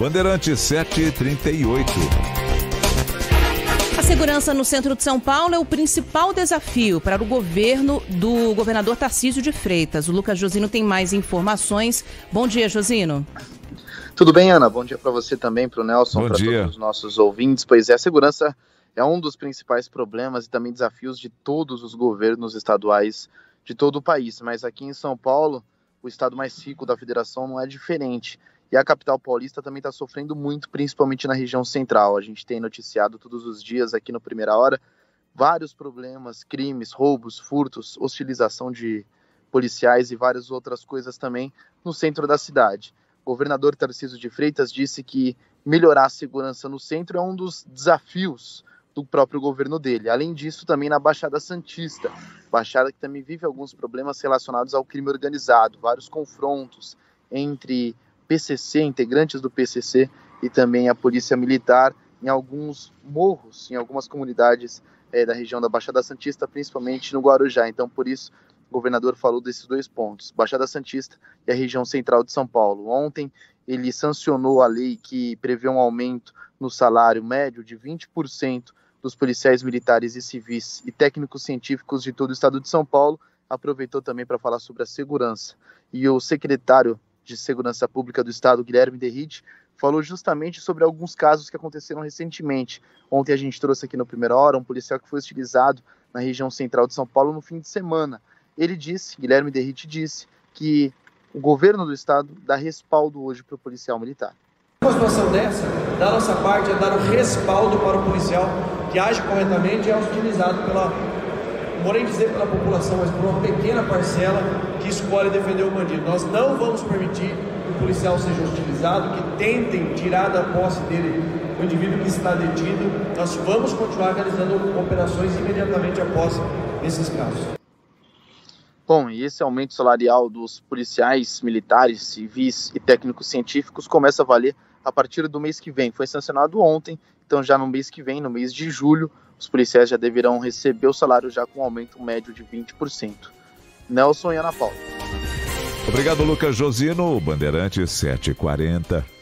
Bandeirante 738. A segurança no centro de São Paulo é o principal desafio para o governo do governador Tarcísio de Freitas. O Lucas Josino tem mais informações. Bom dia, Josino. Tudo bem, Ana? Bom dia para você também, para o Nelson, para todos os nossos ouvintes. Pois é, a segurança é um dos principais problemas e também desafios de todos os governos estaduais de todo o país. Mas aqui em São Paulo, o estado mais rico da federação, não é diferente. E a capital paulista também está sofrendo muito, principalmente na região central. A gente tem noticiado todos os dias aqui no Primeira Hora vários problemas, crimes, roubos, furtos, hostilização de policiais e várias outras coisas também no centro da cidade. O governador Tarcísio de Freitas disse que melhorar a segurança no centro é um dos desafios do próprio governo dele. Além disso, também na Baixada Santista, Baixada que também vive alguns problemas relacionados ao crime organizado, vários confrontos entre PCC, integrantes do PCC e também a Polícia Militar em alguns morros, em algumas comunidades da região da Baixada Santista, principalmente no Guarujá. Então, por isso, o governador falou desses dois pontos, Baixada Santista e a região central de São Paulo. Ontem, ele sancionou a lei que prevê um aumento no salário médio de 20% dos policiais militares e civis e técnicos científicos de todo o estado de São Paulo. Aproveitou também para falar sobre a segurança. E o secretário de Segurança Pública do Estado, Guilherme Derrite, falou justamente sobre alguns casos que aconteceram recentemente. Ontem a gente trouxe aqui no Primeira Hora um policial que foi hostilizado na região central de São Paulo no fim de semana. Ele disse, Guilherme Derrite disse, que o governo do Estado dá respaldo hoje para o policial militar. Uma situação dessa, da nossa parte, é dar um respaldo para o policial que age corretamente e é hostilizado pela população, mas por uma pequena parcela que escolhe defender o bandido. Nós não vamos permitir que o policial seja hostilizado, que tentem tirar da posse dele o indivíduo que está detido. Nós vamos continuar realizando operações imediatamente após esses casos. Bom, e esse aumento salarial dos policiais militares, civis e técnicos científicos começa a valer a partir do mês que vem. Foi sancionado ontem, então já no mês que vem, no mês de julho, os policiais já deverão receber o salário já com um aumento médio de 20%. Nelson e Ana Paula. Obrigado, Lucas Josino. Bandeirante 740.